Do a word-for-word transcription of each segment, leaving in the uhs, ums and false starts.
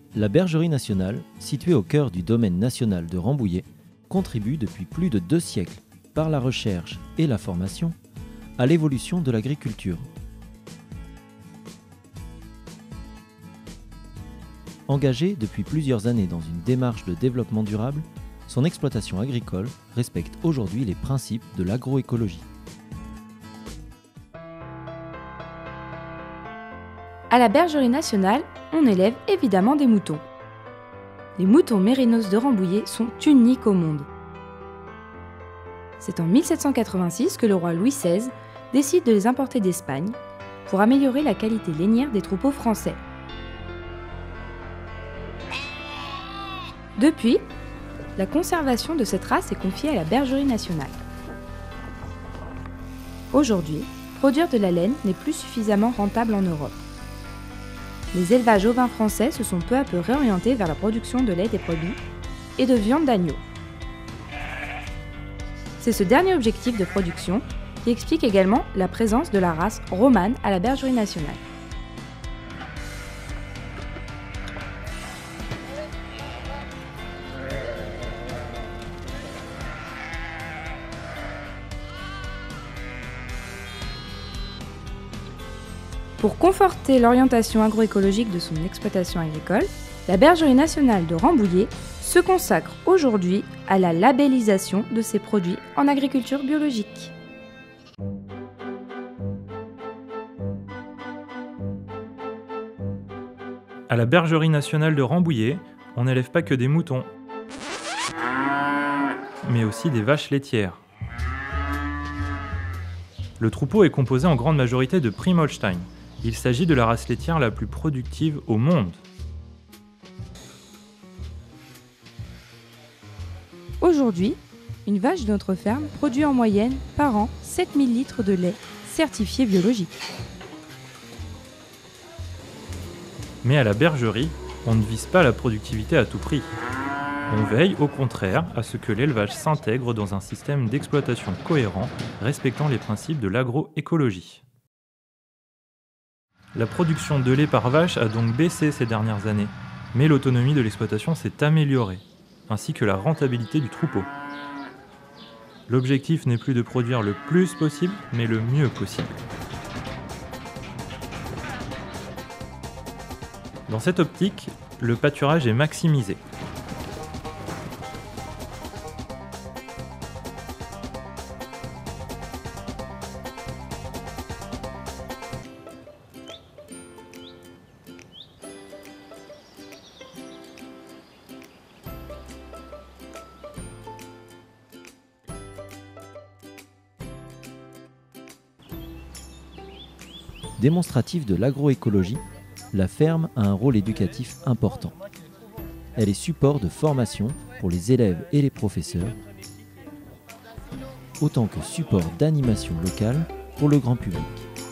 La Bergerie nationale, située au cœur du domaine national de Rambouillet, contribue depuis plus de deux siècles, par la recherche et la formation, à l'évolution de l'agriculture. Engagée depuis plusieurs années dans une démarche de développement durable, son exploitation agricole respecte aujourd'hui les principes de l'agroécologie. À la Bergerie nationale, on élève évidemment des moutons. Les moutons mérinos de Rambouillet sont uniques au monde. C'est en mille sept cent quatre-vingt-six que le roi Louis seize décide de les importer d'Espagne pour améliorer la qualité lainière des troupeaux français. Depuis, la conservation de cette race est confiée à la Bergerie nationale. Aujourd'hui, produire de la laine n'est plus suffisamment rentable en Europe. Les élevages ovins français se sont peu à peu réorientés vers la production de lait des brebis et de viande d'agneau. C'est ce dernier objectif de production qui explique également la présence de la race romane à la Bergerie nationale. Pour conforter l'orientation agroécologique de son exploitation agricole, la Bergerie nationale de Rambouillet se consacre aujourd'hui à la labellisation de ses produits en agriculture biologique. À la Bergerie nationale de Rambouillet, on n'élève pas que des moutons, mais aussi des vaches laitières. Le troupeau est composé en grande majorité de Prim Holstein. Il s'agit de la race laitière la plus productive au monde. Aujourd'hui, une vache de notre ferme produit en moyenne par an sept mille litres de lait certifié biologique. Mais à la bergerie, on ne vise pas la productivité à tout prix. On veille au contraire à ce que l'élevage s'intègre dans un système d'exploitation cohérent, respectant les principes de l'agroécologie. La production de lait par vache a donc baissé ces dernières années, mais l'autonomie de l'exploitation s'est améliorée, ainsi que la rentabilité du troupeau. L'objectif n'est plus de produire le plus possible, mais le mieux possible. Dans cette optique, le pâturage est maximisé. Démonstrative de l'agroécologie, la ferme a un rôle éducatif important. Elle est support de formation pour les élèves et les professeurs, autant que support d'animation locale pour le grand public.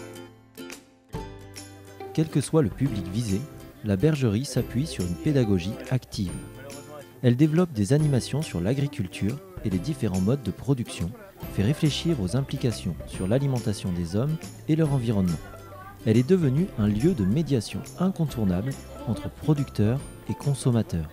Quel que soit le public visé, la bergerie s'appuie sur une pédagogie active. Elle développe des animations sur l'agriculture et les différents modes de production, fait réfléchir aux implications sur l'alimentation des hommes et leur environnement. Elle est devenue un lieu de médiation incontournable entre producteurs et consommateurs.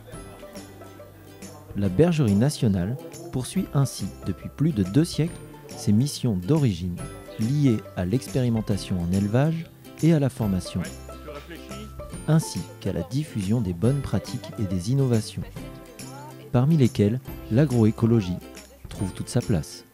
La Bergerie nationale poursuit ainsi depuis plus de deux siècles ses missions d'origine liées à l'expérimentation en élevage et à la formation, ainsi qu'à la diffusion des bonnes pratiques et des innovations, parmi lesquelles l'agroécologie trouve toute sa place.